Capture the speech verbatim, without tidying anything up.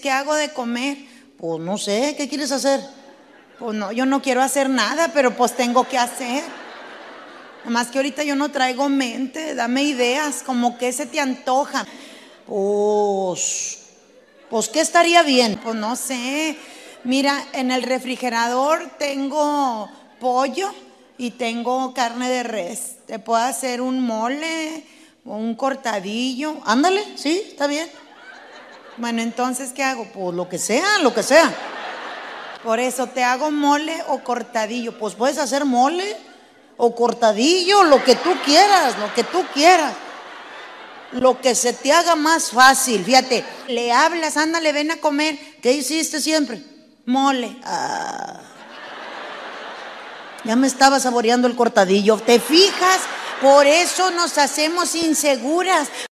¿Qué hago de comer? Pues no sé, ¿qué quieres hacer? Pues no, yo no quiero hacer nada, pero pues tengo que hacer. Nomás que ahorita yo no traigo mente, dame ideas, como que se te antoja. Pues, pues ¿qué estaría bien? Pues no sé. Mira, en el refrigerador tengo pollo y tengo carne de res. Te puedo hacer un mole o un cortadillo. Ándale, sí, está bien. Bueno, entonces, ¿qué hago? Pues lo que sea, lo que sea. Por eso, ¿te hago mole o cortadillo? Pues puedes hacer mole o cortadillo, lo que tú quieras, lo que tú quieras. Lo que se te haga más fácil, fíjate. Le hablas, ándale, ven a comer. ¿Qué hiciste siempre? Mole. Ah. Ya me estaba saboreando el cortadillo. ¿Te fijas? Por eso nos hacemos inseguras.